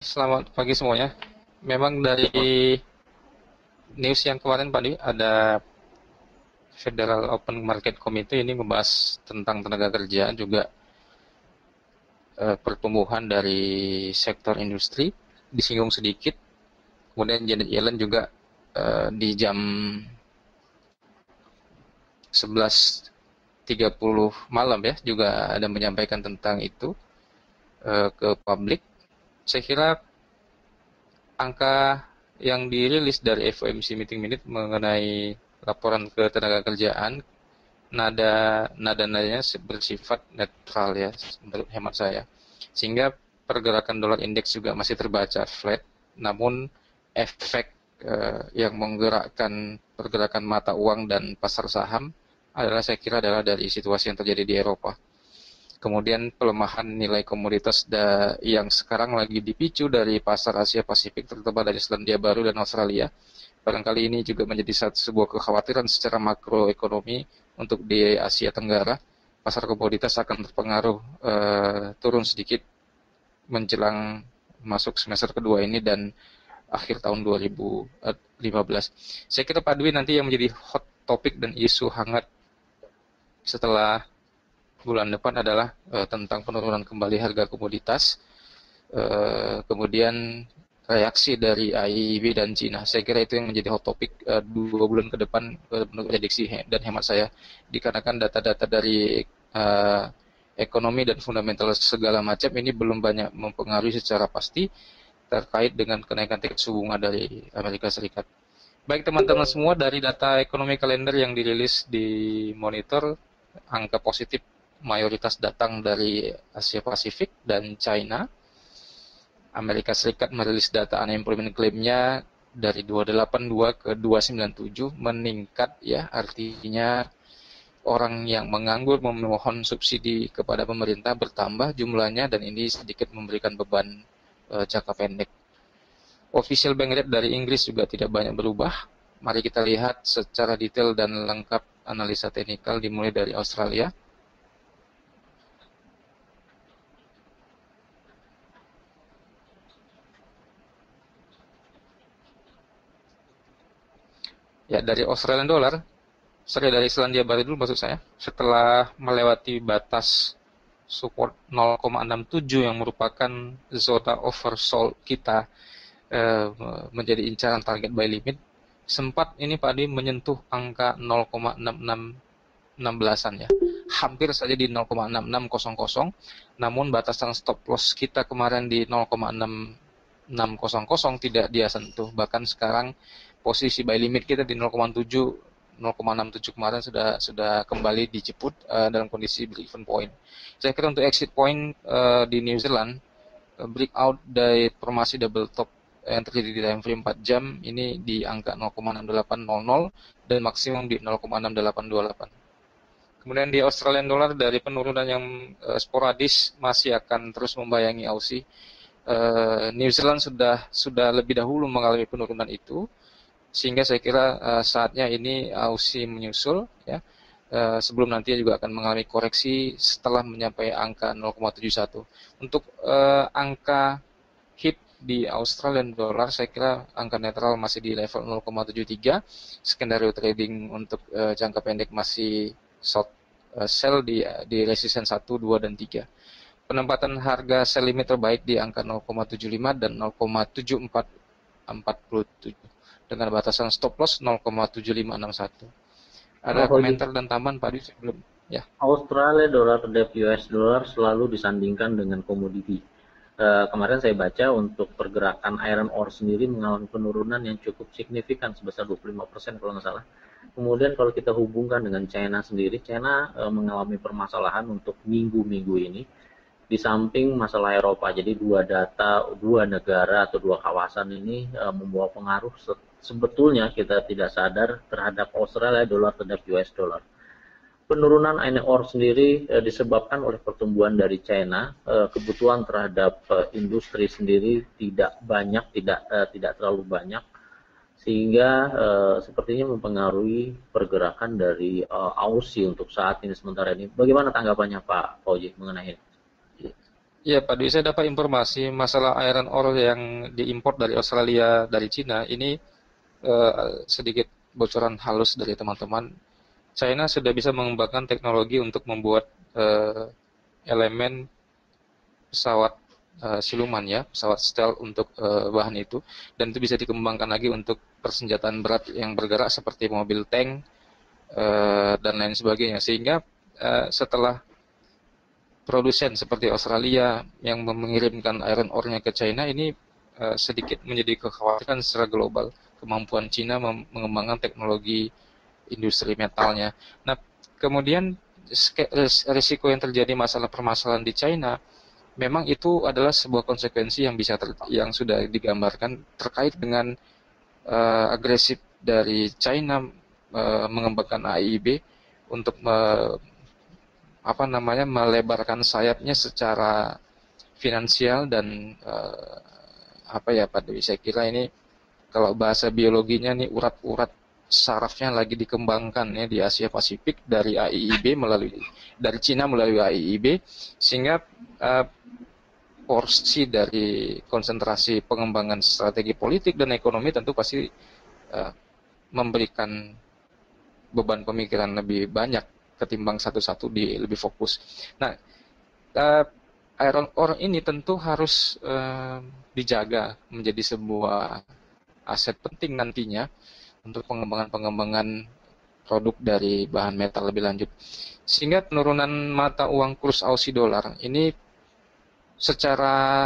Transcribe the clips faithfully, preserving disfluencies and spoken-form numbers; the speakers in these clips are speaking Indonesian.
Selamat pagi semuanya. Memang dari news yang kemarin Pak Dwi, ada Federal Open Market Committee ini membahas tentang tenaga kerja, juga eh, pertumbuhan dari sektor industri, disinggung sedikit. Kemudian Janet Yellen juga eh, di jam sebelas tiga puluh malam ya, juga ada menyampaikan tentang itu eh, ke publik. Saya kira angka yang dirilis dari F O M C Meeting Minute mengenai laporan ketenagakerjaan, nada nada nadanya bersifat netral ya, menurut hemat saya, sehingga pergerakan dolar indeks juga masih terbaca flat, namun efek eh, yang menggerakkan pergerakan mata uang dan pasar saham adalah, saya kira, adalah dari situasi yang terjadi di Eropa. Kemudian pelemahan nilai komoditas da, yang sekarang lagi dipicu dari pasar Asia Pasifik, terutama dari Selandia Baru dan Australia. Barangkali ini juga menjadi satu sebuah kekhawatiran secara makroekonomi untuk di Asia Tenggara. Pasar komoditas akan terpengaruh eh, turun sedikit menjelang masuk semester kedua ini dan akhir tahun dua ribu lima belas. Saya kira Pak Dwi, nanti yang menjadi hot topik dan isu hangat setelah bulan depan adalah uh, tentang penurunan kembali harga komoditas, uh, kemudian reaksi dari A I B dan Cina. Saya kira itu yang menjadi hot topic uh, dua bulan ke depan uh, menurut prediksi dan hemat saya, dikarenakan data-data dari uh, ekonomi dan fundamental segala macam ini belum banyak mempengaruhi secara pasti terkait dengan kenaikan tingkat suku bunga dari Amerika Serikat. Baik teman-teman semua, dari data ekonomi kalender yang dirilis di monitor, angka positif mayoritas datang dari Asia Pasifik dan China. Amerika Serikat merilis data unemployment claim-nya dari dua ratus delapan puluh dua ke dua ratus sembilan puluh tujuh, meningkat ya, artinya orang yang menganggur memohon subsidi kepada pemerintah bertambah jumlahnya, dan ini sedikit memberikan beban e, jangka pendek. Official bank rate dari Inggris juga tidak banyak berubah. Mari kita lihat secara detail dan lengkap analisa teknikal, dimulai dari Australia. Ya, dari Australian dollar, sorry, dari Selandia Baru dulu maksud saya, setelah melewati batas support nol koma enam tujuh yang merupakan zona oversold kita, eh, menjadi incaran target buy limit, sempat ini Pak Adi menyentuh angka nol koma enam enam enam belasan ya, hampir saja di nol koma enam enam nol nol, namun batasan stop loss kita kemarin di nol koma enam enam nol nol tidak dia sentuh. Bahkan sekarang posisi buy limit kita di nol koma tujuh nol koma enam tujuh kemarin sudah sudah kembali dijemput uh, dalam kondisi break-even point. Saya kira untuk exit point uh, di New Zealand, uh, breakout dari formasi double top yang terjadi di time frame empat jam ini di angka nol koma enam delapan nol nol dan maksimum di nol koma enam delapan dua delapan. Kemudian di Australian dollar, dari penurunan yang uh, sporadis masih akan terus membayangi Aussie. Uh, New Zealand sudah sudah lebih dahulu mengalami penurunan itu, sehingga saya kira uh, saatnya ini Aussie menyusul ya, uh, sebelum nanti juga akan mengalami koreksi setelah mencapai angka nol koma tujuh satu. Untuk uh, angka hit di Australian dollar, saya kira angka netral masih di level nol koma tujuh tiga. Skenario trading untuk uh, jangka pendek masih short uh, sell di di resistance satu, dua dan tiga. Penempatan harga sell limit terbaik di angka nol koma tujuh lima dan nol koma tujuh empat empat tujuh dengan batasan stop loss nol koma tujuh lima enam satu. Ada Oh, komentar dan tambahan Pak Adi sebelum ya? Australia dollar terhadap U S dollar selalu disandingkan dengan komoditi. Uh, kemarin saya baca untuk pergerakan iron ore sendiri mengalami penurunan yang cukup signifikan sebesar dua puluh lima persen kalau nggak salah. Kemudian kalau kita hubungkan dengan China sendiri, China uh, mengalami permasalahan untuk minggu-minggu ini di samping masalah Eropa. Jadi dua data, dua negara atau dua kawasan ini uh, membawa pengaruh sebetulnya kita tidak sadar terhadap Australia dollar terhadap U S dollar. Penurunan iron ore sendiri eh, disebabkan oleh pertumbuhan dari China, eh, kebutuhan terhadap eh, industri sendiri tidak banyak, tidak eh, tidak terlalu banyak, sehingga eh, sepertinya mempengaruhi pergerakan dari eh, Aussie untuk saat ini sementara ini. Bagaimana tanggapannya Pak Fauji mengenai ini? Ya, Pak Dwi, saya dapat informasi masalah iron ore yang diimpor dari Australia, dari Cina. Ini eh, sedikit bocoran halus dari teman-teman. China sudah bisa mengembangkan teknologi untuk membuat eh, elemen pesawat eh, siluman ya, pesawat stealth untuk eh, bahan itu, dan itu bisa dikembangkan lagi untuk persenjataan berat yang bergerak seperti mobil tank eh, dan lain sebagainya. Sehingga eh, setelah produsen seperti Australia yang mengirimkan iron ore-nya ke China ini uh, sedikit menjadi kekhawatiran secara global kemampuan China mengembangkan teknologi industri metalnya. Nah, kemudian risiko yang terjadi masalah permasalahan di China memang itu adalah sebuah konsekuensi yang bisa ter, yang sudah digambarkan terkait dengan uh, agresif dari China uh, mengembangkan A I I B untuk uh, apa namanya melebarkan sayapnya secara finansial dan uh, apa ya Pak Dewi, saya kira ini kalau bahasa biologinya nih urat-urat sarafnya lagi dikembangkan ya di Asia Pasifik dari A I I B melalui dari Cina melalui A I I B, sehingga uh, porsi dari konsentrasi pengembangan strategi politik dan ekonomi tentu pasti uh, memberikan beban pemikiran lebih banyak ketimbang satu-satu di lebih fokus. Nah, uh, iron ore ini tentu harus uh, dijaga menjadi sebuah aset penting nantinya untuk pengembangan-pengembangan produk dari bahan metal lebih lanjut. Sehingga penurunan mata uang kurs Aussie dollar ini secara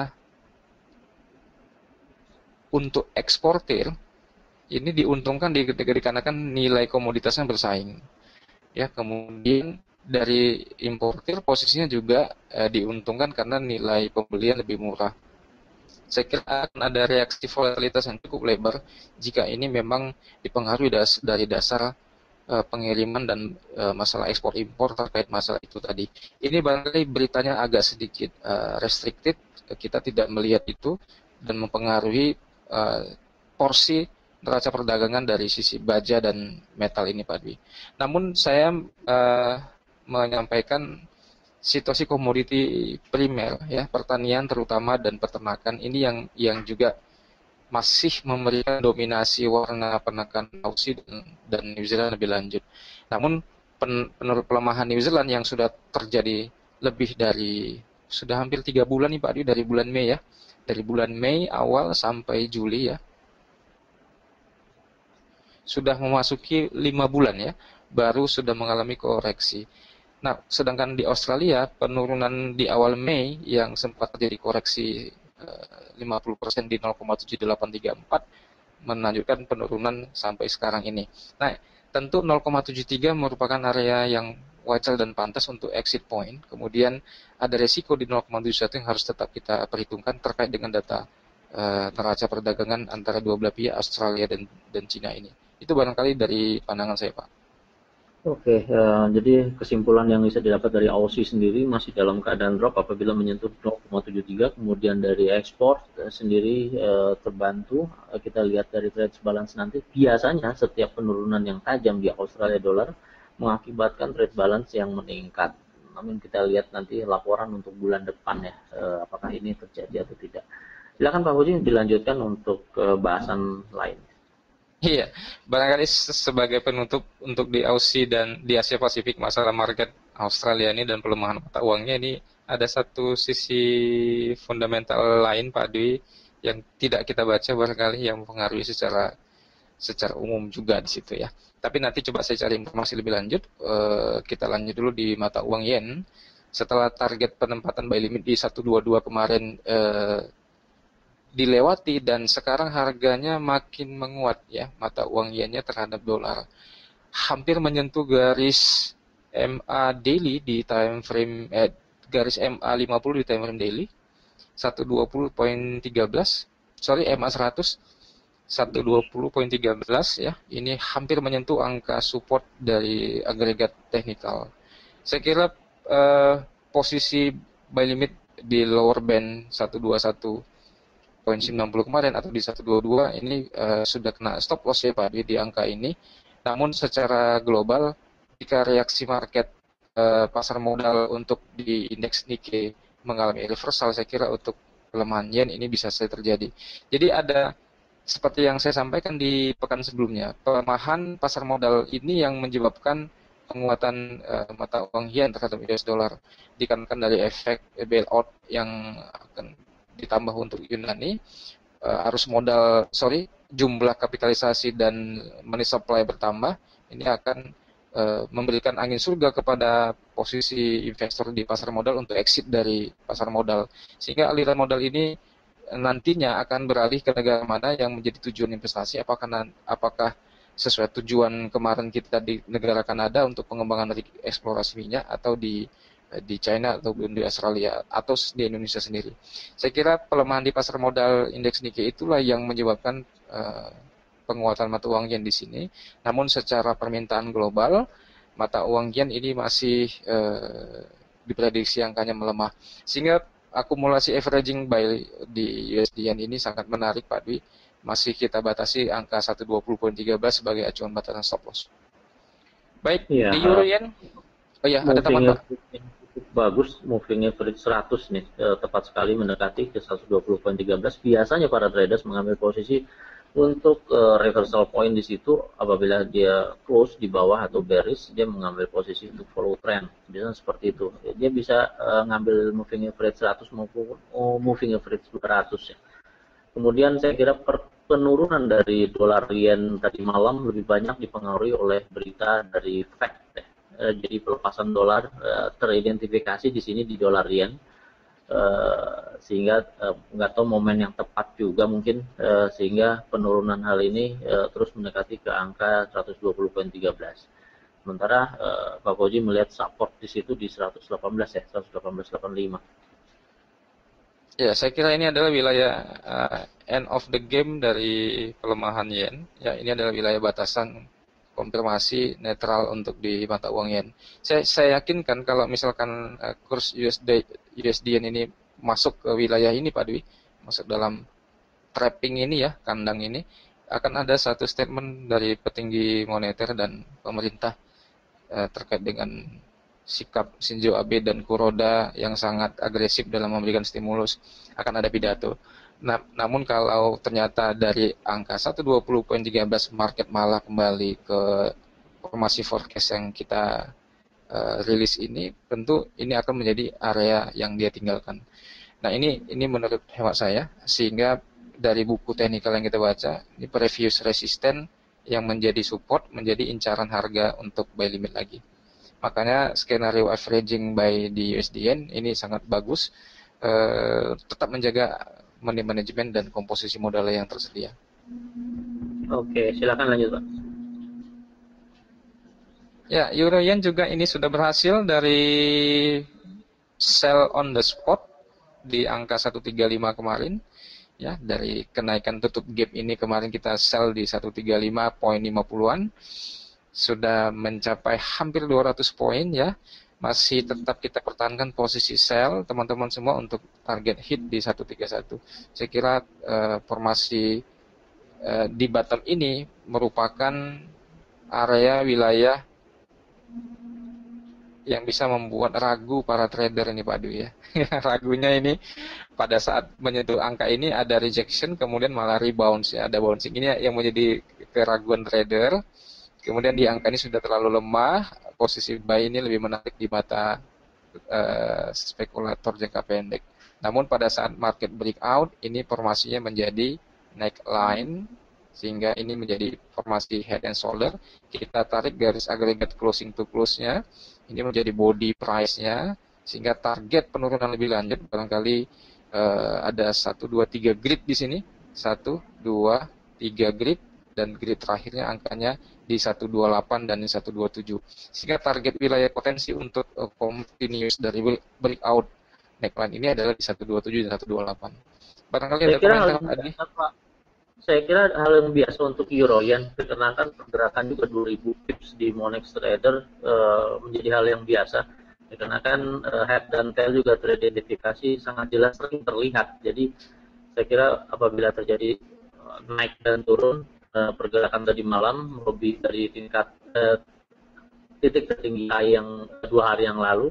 untuk eksportir ini diuntungkan dikarenakan nilai komoditasnya bersaing. Ya, kemudian dari importir posisinya juga eh, diuntungkan karena nilai pembelian lebih murah. Saya kira akan ada reaksi volatilitas yang cukup lebar jika ini memang dipengaruhi das dari dasar uh, pengiriman dan uh, masalah ekspor impor terkait masalah itu tadi. Ini barangkali beritanya agak sedikit uh, restricted, kita tidak melihat itu dan mempengaruhi uh, porsi neraca perdagangan dari sisi baja dan metal ini, Pak Dwi. Namun saya uh, menyampaikan situasi komoditi primer ya, pertanian terutama dan peternakan ini yang yang juga masih memberikan dominasi warna penekan Aussie dan, dan New Zealand lebih lanjut. Namun pen, penurut pelemahan New Zealand yang sudah terjadi lebih dari sudah hampir tiga bulan nih Pak Dwi, dari bulan Mei ya, dari bulan Mei awal sampai Juli ya, sudah memasuki lima bulan ya, baru sudah mengalami koreksi. Nah, sedangkan di Australia, penurunan di awal Mei yang sempat terjadi koreksi uh, lima puluh persen di nol koma tujuh delapan tiga empat menunjukkan penurunan sampai sekarang ini. Nah, tentu nol koma tujuh tiga merupakan area yang wajar dan pantas untuk exit point. Kemudian ada resiko di nol koma tujuh satu yang harus tetap kita perhitungkan terkait dengan data uh, neraca perdagangan antara dua belah pihak Australia dan, dan Cina ini. Itu barangkali dari pandangan saya, Pak. Oke, uh, jadi kesimpulan yang bisa didapat dari Aussie sendiri masih dalam keadaan drop apabila menyentuh nol koma tujuh tiga, kemudian dari ekspor uh, sendiri uh, terbantu. Uh, kita lihat dari trade balance nanti, biasanya setiap penurunan yang tajam di Australia dollar mengakibatkan trade balance yang meningkat. Namun kita lihat nanti laporan untuk bulan depan ya, uh, apakah ini terjadi atau tidak. Silakan Pak Puji dilanjutkan untuk uh, bahasan lain. Iya, barangkali sebagai penutup untuk di Aussie dan di Asia Pasifik masalah market Australia ini dan pelemahan mata uangnya ini ada satu sisi fundamental lain Pak Dwi yang tidak kita baca barangkali yang mempengaruhi secara secara umum juga di situ ya. Tapi nanti coba saya cari informasi lebih lanjut. Uh, kita lanjut dulu di mata uang yen. Setelah target penempatan buy limit di seratus dua puluh dua kemarin uh, dilewati dan sekarang harganya makin menguat ya, mata uang yennya terhadap dolar hampir menyentuh garis M A daily di time frame eh, garis M A lima puluh di time frame daily seratus dua puluh koma tiga belas, sorry M A seratus seratus dua puluh koma tiga belas ya, ini hampir menyentuh angka support dari agregat teknikal. Saya kira eh, posisi buy limit di lower band seratus dua puluh satu koma sembilan puluh kemarin atau di seratus dua puluh dua ini uh, sudah kena stop loss ya Pak di, di angka ini. Namun secara global jika reaksi market uh, pasar modal untuk di indeks Nikkei mengalami reversal, saya kira untuk pelemahan yen ini bisa saja terjadi. Jadi ada seperti yang saya sampaikan di pekan sebelumnya, pelemahan pasar modal ini yang menyebabkan penguatan uh, mata uang yen terhadap U S dollar, dikarenakan dari efek bailout yang akan ditambah untuk Yunani, uh, arus modal, sorry, jumlah kapitalisasi dan money supply bertambah, ini akan uh, memberikan angin surga kepada posisi investor di pasar modal untuk exit dari pasar modal, sehingga aliran modal ini nantinya akan beralih ke negara mana yang menjadi tujuan investasi, apakah apakah sesuai tujuan kemarin kita di negara Kanada untuk pengembangan eksplorasi minyak, atau di di China ataupun di Australia, atau di Indonesia sendiri. Saya kira pelemahan di pasar modal indeks Nikkei itulah yang menyebabkan uh, penguatan mata uang yen di sini. Namun secara permintaan global, mata uang yen ini masih uh, diprediksi angkanya melemah, sehingga akumulasi averaging buy di U S D yen ini sangat menarik, Pak Dwi. Masih kita batasi angka seratus dua puluh koma satu tiga sebagai acuan batasan stop loss. Baik, ya, di euro yen, oh ya, ada tambahan, Pak. Bagus, moving average seratus nih, eh, tepat sekali mendekati ke seratus dua puluh koma tiga. Biasanya para traders mengambil posisi untuk uh, reversal point di situ apabila dia close di bawah atau bearish, dia mengambil posisi untuk follow trend. Biasanya seperti itu. Dia bisa uh, ngambil moving average seratus maupun oh, moving average dua ratus ya. Kemudian saya kira per, penurunan dari dolar yen tadi malam lebih banyak dipengaruhi oleh berita dari Fed ya. Uh, jadi pelepasan dolar uh, teridentifikasi di sini di dolar yen. Uh, sehingga nggak uh, tahu momen yang tepat juga mungkin uh, sehingga penurunan hal ini uh, terus mendekati ke angka seratus dua puluh koma tiga. Sementara uh, Pak Koji melihat support di situ di seratus delapan belas ya, seratus delapan belas koma delapan lima. Ya, saya kira ini adalah wilayah uh, end of the game dari pelemahan yen. Ya, ini adalah wilayah batasan konfirmasi netral untuk di mata uang yen. Saya, saya yakin kan kalau misalkan uh, kurs U S D U S D yen ini masuk ke wilayah ini, Pak Dwi, masuk dalam trapping ini ya, kandang ini, akan ada satu statement dari petinggi moneter dan pemerintah uh, terkait dengan sikap Shinzo Abe dan Kuroda yang sangat agresif dalam memberikan stimulus. Akan ada pidato. Nah, namun kalau ternyata dari angka seratus dua puluh koma tiga market malah kembali ke formasi forecast yang kita uh, rilis ini, tentu ini akan menjadi area yang dia tinggalkan. Nah, ini ini menurut hemat saya, sehingga dari buku teknikal yang kita baca, ini previous resistance yang menjadi support, menjadi incaran harga untuk buy limit lagi. Makanya skenario averaging buy di U S D yen ini sangat bagus, uh, tetap menjaga money management dan komposisi modal yang tersedia. Oke, silakan lanjut, Pak. Ya, euro yen juga ini sudah berhasil dari sell on the spot di angka seratus tiga puluh lima kemarin. Ya, dari kenaikan tutup gap ini kemarin kita sell di seratus tiga puluh lima koma lima puluhan. Sudah mencapai hampir dua ratus poin ya. Masih tetap kita pertahankan posisi sell teman-teman semua untuk target hit di seratus tiga puluh satu. Saya kira uh, formasi uh, di bottom ini merupakan area wilayah yang bisa membuat ragu para trader ini, Pak Dwi ya. Ragunya ini pada saat menyentuh angka ini ada rejection, kemudian malah rebound ya, ada bouncing. Ini yang menjadi keraguan trader. Kemudian di angka ini sudah terlalu lemah, posisi buy ini lebih menarik di mata uh, spekulator jangka pendek. Namun pada saat market breakout, ini formasinya menjadi neckline, sehingga ini menjadi formasi head and shoulder. Kita tarik garis agregat closing to close-nya, ini menjadi body price-nya, sehingga target penurunan lebih lanjut, barangkali uh, ada satu, dua, tiga grid di sini, satu, dua, tiga grid, dan grid terakhirnya angkanya di seratus dua puluh delapan dan di seratus dua puluh tujuh. Sehingga target wilayah potensi untuk uh, continuous dari breakout neckline ini adalah di seratus dua puluh tujuh dan seratus dua puluh delapan. Barangkali saya ada kira komentar hal tadi. Saya kira hal yang biasa untuk euro yen, dikarenakan pergerakan juga dua ribu pips di Monex Trader uh, menjadi hal yang biasa. Dikarenakan uh, head dan tail juga teridentifikasi sangat jelas sering terlihat. Jadi saya kira apabila terjadi uh, naik dan turun, pergerakan tadi malam lebih dari tingkat eh, titik tertinggi yang dua hari yang lalu,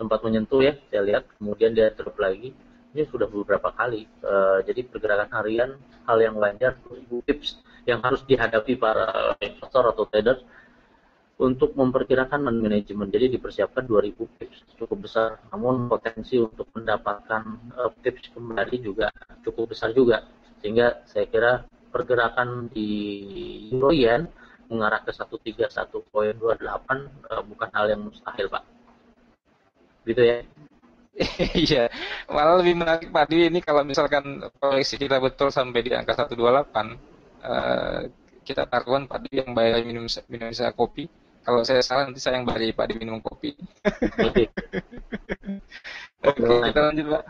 sempat menyentuh ya, saya lihat, kemudian dia drop lagi. Ini sudah beberapa kali. Uh, jadi pergerakan harian hal yang wajar, tips yang harus dihadapi para investor atau trader untuk memperkirakan manajemen. Jadi dipersiapkan dua ribu pips cukup besar, namun potensi untuk mendapatkan uh, pips kembali juga cukup besar juga, sehingga saya kira pergerakan di euro yen mengarah ke seratus tiga puluh satu koma dua delapan uh, bukan hal yang mustahil, Pak. Gitu ya. Iya, malah lebih menarik Pak Dwi ini kalau misalkan proyeksi kita betul sampai di angka seratus dua puluh delapan, uh, kita taruhan Pak Dwi yang bayar minum minum saya kopi. Kalau saya salah nanti saya yang bayar Pak Dwi minum kopi. Oke, okay, kita lanjut Pak.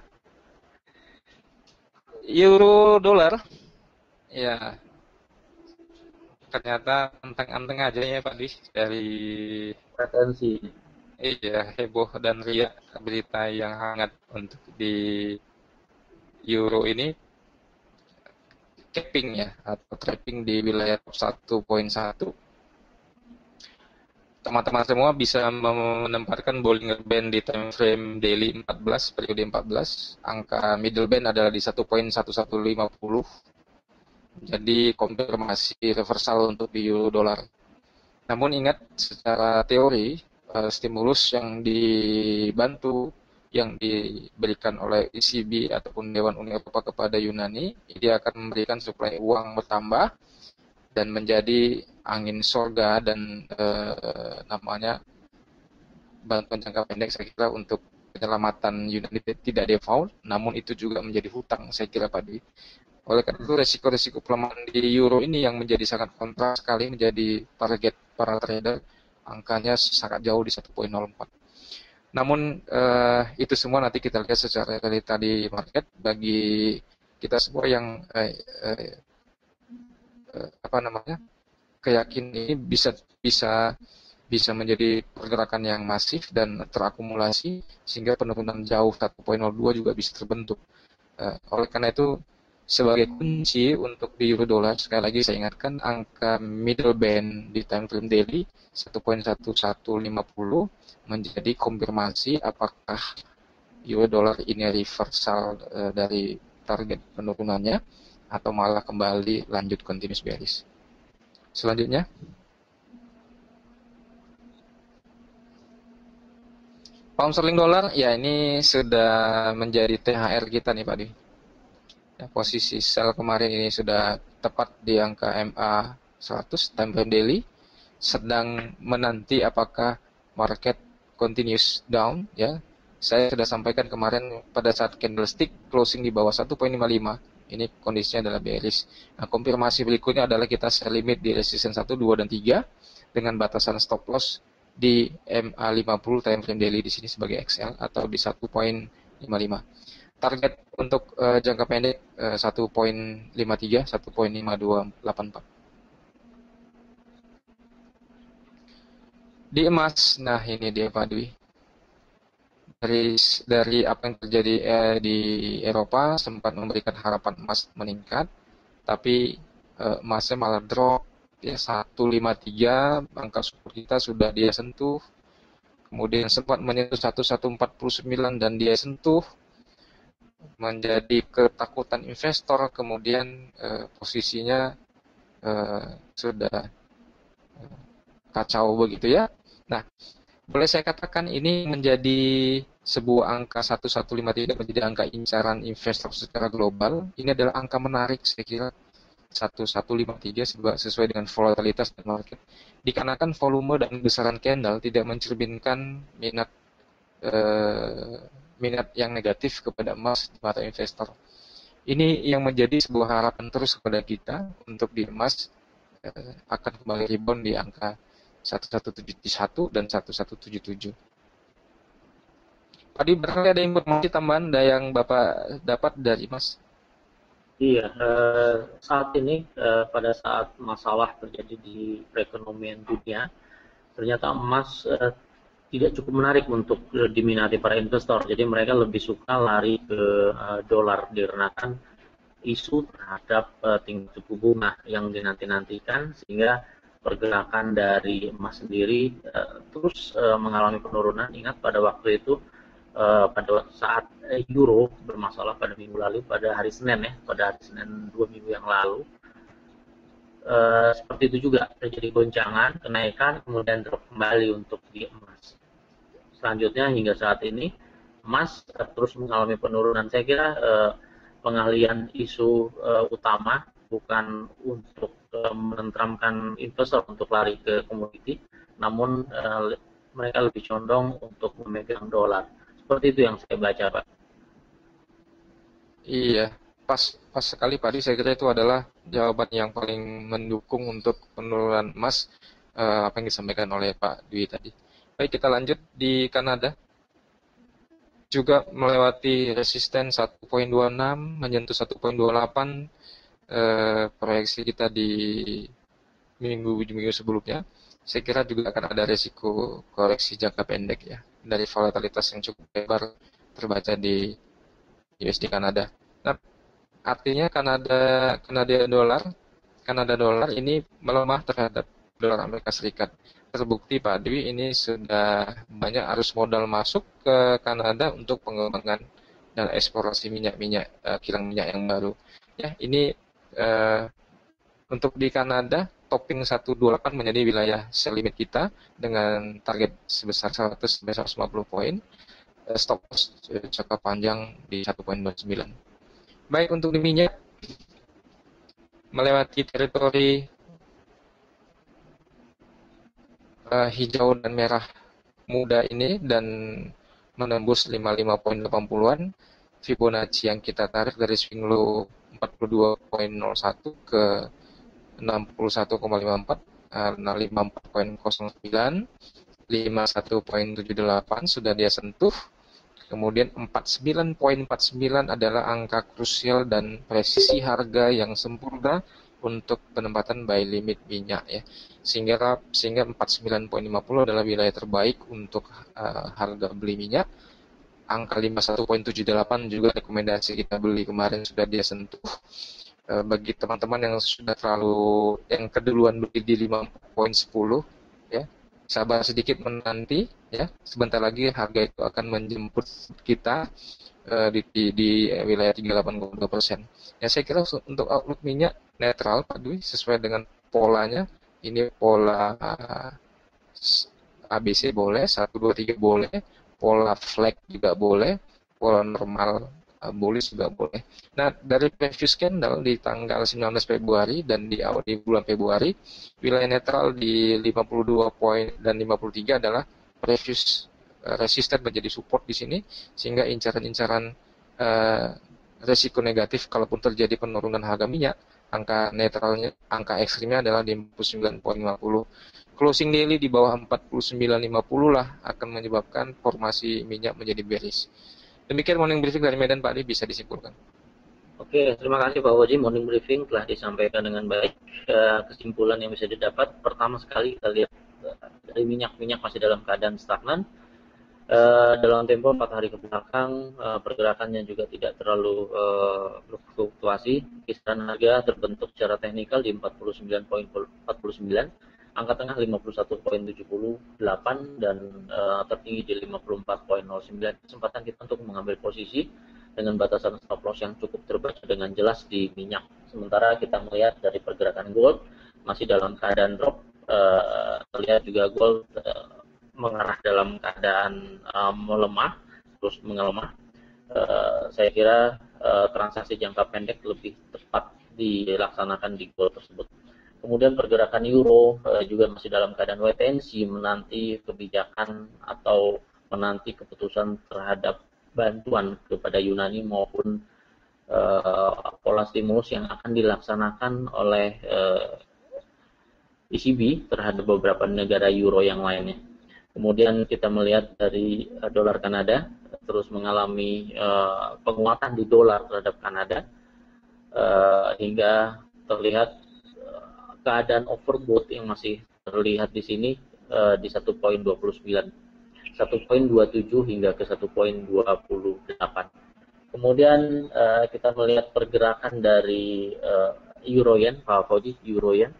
Euro dolar, ya ternyata anteng-anteng aja ya Pak Dwi dari pretensi. Iya, heboh dan riak berita yang hangat untuk di euro ini capping ya atau trapping di wilayah satu koma satu. Teman-teman semua bisa menempatkan Bollinger Band di time frame daily empat belas, periode empat belas. Angka middle band adalah di satu koma satu satu lima nol. Jadi konfirmasi reversal untuk di euro dolar. Namun ingat secara teori stimulus yang dibantu yang diberikan oleh E C B ataupun Dewan Uni Eropa kepada Yunani, dia akan memberikan suplai uang bertambah dan menjadi angin sorga dan eh, namanya bantuan jangka pendek saya kira untuk penyelamatan Yunani tidak default, namun itu juga menjadi hutang saya kira Pak Dwi. Oleh karena itu resiko-resiko pelemahan di euro ini yang menjadi sangat kontras sekali menjadi target para trader, angkanya sangat jauh di satu koma nol empat. Namun eh, itu semua nanti kita lihat secara realita di market. Bagi kita semua yang eh, eh, apa namanya keyakinan ini bisa bisa bisa menjadi pergerakan yang masif dan terakumulasi sehingga penurunan jauh satu koma nol dua juga bisa terbentuk. Uh, oleh karena itu sebagai kunci untuk di euro dolar sekali lagi saya ingatkan angka middle band di time frame daily satu koma satu satu lima nol menjadi konfirmasi apakah euro dolar ini reversal uh, dari target penurunannya atau malah kembali lanjut continuous bearish. Selanjutnya, pound sterling dolar, ya ini sudah menjadi T H R kita nih Pak Di. Ya, posisi sell kemarin ini sudah tepat di angka M A seratus time frame daily, sedang menanti apakah market continuous down. Ya, saya sudah sampaikan kemarin pada saat candlestick closing di bawah satu koma lima lima. Ini kondisinya adalah bearish. Nah, konfirmasi berikutnya adalah kita sell limit di resistance satu, dua, dan tiga dengan batasan stop loss di M A lima puluh time frame daily di sini sebagai X L atau di satu koma lima lima. Target untuk uh, jangka pendek uh, satu koma lima tiga, satu koma lima dua delapan empat. Di emas, nah ini dia Pak Dwi. Dari, dari apa yang terjadi eh, di Eropa sempat memberikan harapan emas meningkat, tapi eh, emasnya malah drop ya seratus lima puluh tiga, angka support kita sudah dia sentuh, kemudian sempat menyentuh seratus empat puluh sembilan dan dia sentuh, menjadi ketakutan investor, kemudian eh, posisinya eh, sudah eh, kacau begitu ya. Nah, boleh saya katakan ini menjadi sebuah angka seratus lima puluh tiga menjadi angka incaran investor secara global. Ini adalah angka menarik saya kira seratus lima puluh tiga sesuai dengan volatilitas market. Dikarenakan volume dan besaran candle tidak mencerminkan minat eh, minat yang negatif kepada emas di mata investor. Ini yang menjadi sebuah harapan terus kepada kita untuk di emas eh, akan kembali rebound di angka seratus tujuh puluh satu dan seratus tujuh puluh tujuh. Tadi berarti ada informasi tambahan yang Bapak dapat dari Mas? Iya, eh, saat ini eh, pada saat masalah terjadi di perekonomian dunia, ternyata emas eh, tidak cukup menarik untuk eh, diminati para investor. Jadi mereka lebih suka lari ke eh, dolar dikarenakan isu terhadap eh, tinggi suku bunga yang dinanti-nantikan, sehingga pergerakan dari emas sendiri uh, terus uh, mengalami penurunan. Ingat pada waktu itu uh, pada saat euro bermasalah pada minggu lalu, pada hari Senin ya, pada hari Senin dua minggu yang lalu, uh, seperti itu juga terjadi goncangan, kenaikan, kemudian drop kembali untuk di emas. Selanjutnya hingga saat ini emas uh, terus mengalami penurunan. Saya kira uh, pengalihan isu uh, utama bukan untuk uh, menenteramkan investor untuk lari ke komoditi, namun uh, mereka lebih condong untuk memegang dolar. Seperti itu yang saya baca, Pak. Iya, pas pas sekali Pak Dwi, saya kira itu adalah jawaban yang paling mendukung untuk penurunan emas, eh, apa yang disampaikan oleh Pak Dwi tadi. Baik, kita lanjut di Kanada. Juga melewati resisten satu koma dua enam, menyentuh satu koma dua delapan, eh, proyeksi kita di minggu-minggu sebelumnya. Saya kira juga akan ada resiko koreksi jangka pendek ya, dari volatilitas yang cukup lebar terbaca di U S D Kanada. Nah, artinya Kanada Kanada dolar Kanada dolar ini melemah terhadap dolar Amerika Serikat. Terbukti Pak Dwi, ini sudah banyak arus modal masuk ke Kanada untuk pengembangan dan eksplorasi minyak-minyak uh, kilang minyak yang baru. Ya, ini uh, untuk di Kanada topping seratus dua puluh delapan menjadi wilayah sell limit kita dengan target sebesar seratus sampai seratus lima puluh poin. Stop loss jangka panjang di satu koma dua sembilan. Baik, untuk di minyak melewati teritori uh, hijau dan merah muda ini dan menembus lima puluh lima koma delapan puluhan. Fibonacci yang kita tarik dari swing low empat puluh dua koma nol satu ke enam puluh satu koma lima empat, uh, lima puluh empat koma nol sembilan, lima puluh satu koma tujuh delapan sudah dia sentuh. Kemudian empat puluh sembilan koma empat sembilan adalah angka krusial dan presisi harga yang sempurna untuk penempatan buy limit minyak ya. Sehingga sehingga empat puluh sembilan koma lima nol adalah wilayah terbaik untuk uh, harga beli minyak. Angka lima puluh satu koma tujuh delapan juga rekomendasi kita beli kemarin sudah dia sentuh. Uh, bagi teman-teman yang sudah terlalu yang keduluan beli di lima puluh koma sepuluh ya, sabar sedikit menanti ya, sebentar lagi harga itu akan menjemput kita uh, di, di, di wilayah tiga puluh delapan koma dua persen. Ya, saya kira untuk outlook minyak netral Pak Dwi, sesuai dengan polanya. Ini pola uh, A B C boleh, satu dua tiga boleh, pola flag juga boleh, pola normal uh, bullish juga boleh. Nah, dari previous candle di tanggal sembilan belas Februari dan di awal di bulan Februari, wilayah netral di lima puluh dua poin dan lima puluh tiga adalah previous uh, resisten menjadi support di sini, sehingga incaran-incaran uh, resiko negatif kalaupun terjadi penurunan harga minyak, angka netralnya, angka ekstrimnya adalah di empat puluh sembilan koma lima nol. Closing daily di bawah empat puluh sembilan koma lima nol lah akan menyebabkan formasi minyak menjadi bearish. Demikian morning briefing dari Medan Pak Adi, bisa disimpulkan. Oke, terima kasih Pak Waji. Morning briefing telah disampaikan dengan baik. Kesimpulan yang bisa didapat, pertama sekali kita lihat dari minyak-minyak masih dalam keadaan stagnan. Uh, dalam tempo empat hari ke belakang, uh, pergerakannya juga tidak terlalu uh, berfluktuasi. Kisaran harga terbentuk secara teknikal di empat puluh sembilan koma empat sembilan, angka tengah lima puluh satu koma tujuh delapan, dan uh, tertinggi di lima puluh empat koma nol sembilan. Kesempatan kita untuk mengambil posisi dengan batasan stop loss yang cukup terbaca dengan jelas di minyak. Sementara kita melihat dari pergerakan gold masih dalam keadaan drop, uh, terlihat juga gold uh, mengarah dalam keadaan uh, melemah, terus melemah. Uh, saya kira uh, transaksi jangka pendek lebih tepat dilaksanakan di gold tersebut. Kemudian pergerakan euro uh, juga masih dalam keadaan wait and see, menanti kebijakan atau menanti keputusan terhadap bantuan kepada Yunani maupun uh, pola stimulus yang akan dilaksanakan oleh uh, E C B terhadap beberapa negara euro yang lainnya. Kemudian kita melihat dari uh, dolar Kanada terus mengalami uh, penguatan di dolar terhadap Kanada uh, hingga terlihat uh, keadaan overbought yang masih terlihat di sini uh, di satu koma dua sembilan, satu koma dua tujuh hingga ke satu koma dua delapan. Kemudian uh, kita melihat pergerakan dari uh, Euro Yen, Pak Fauji, Euro Yen.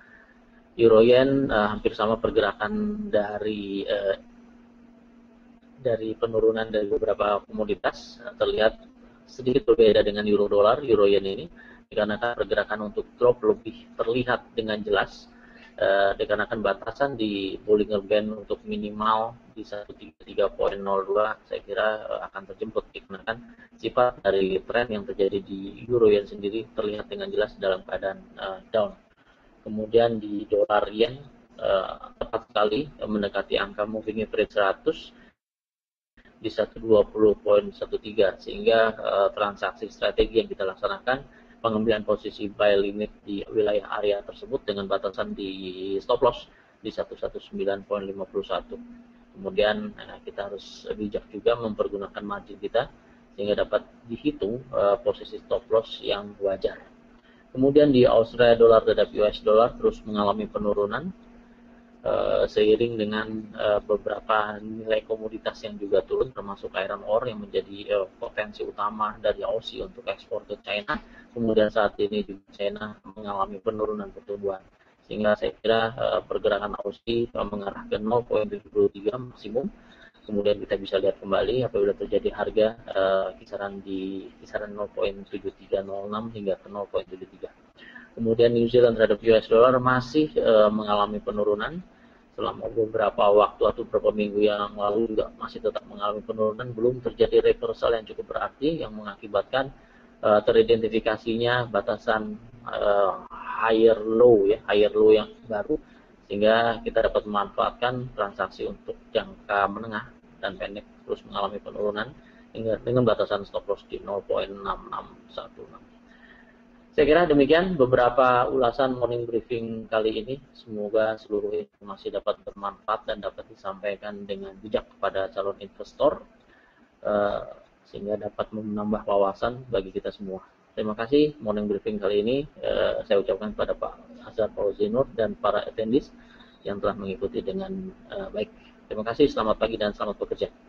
Euro Yen uh, hampir sama pergerakan dari uh, dari penurunan dari beberapa komoditas terlihat sedikit berbeda dengan euro dolar, euro yen ini, dikarenakan pergerakan untuk drop lebih terlihat dengan jelas, eh, dikarenakan batasan di Bollinger Band untuk minimal di seratus tiga puluh tiga koma nol dua saya kira eh, akan terjemput, dikarenakan sifat dari tren yang terjadi di euro yen sendiri terlihat dengan jelas dalam keadaan eh, down. Kemudian di dolar yen uh, tepat sekali uh, mendekati angka moving average seratus di seratus dua puluh koma tiga belas, sehingga uh, transaksi strategi yang kita laksanakan pengambilan posisi buy limit di wilayah area tersebut dengan batasan di stop loss di seratus sembilan koma lima satu. Kemudian uh, kita harus bijak juga mempergunakan margin kita sehingga dapat dihitung uh, posisi stop loss yang wajar. Kemudian di Australia dollar terhadap U S dollar terus mengalami penurunan uh, seiring dengan uh, beberapa nilai komoditas yang juga turun, termasuk iron ore yang menjadi uh, potensi utama dari Aussie untuk ekspor ke China. Kemudian saat ini juga China mengalami penurunan pertumbuhan, sehingga saya kira uh, pergerakan Aussie uh, mengarah ke nol koma tujuh tiga maksimum. Kemudian kita bisa lihat kembali apabila terjadi harga uh, kisaran di kisaran nol koma tujuh tiga nol enam hingga ke nol koma tujuh tiga. Kemudian New Zealand terhadap U S dollar masih uh, mengalami penurunan selama beberapa waktu atau beberapa minggu yang lalu juga masih tetap mengalami penurunan, belum terjadi reversal yang cukup berarti yang mengakibatkan uh, teridentifikasinya batasan uh, higher low ya, higher low yang baru, sehingga kita dapat memanfaatkan transaksi untuk jangka menengah dan pendek terus mengalami penurunan hingga dengan batasan stop loss di nol koma enam enam satu enam. Saya kira demikian beberapa ulasan morning briefing kali ini. Semoga seluruh informasi dapat bermanfaat dan dapat disampaikan dengan bijak kepada calon investor sehingga dapat menambah wawasan bagi kita semua. Terima kasih. Morning briefing kali ini saya ucapkan kepada Pak Azhar Fauzi-Nur dan para attendees yang telah mengikuti dengan baik. Terima kasih, selamat pagi dan selamat bekerja.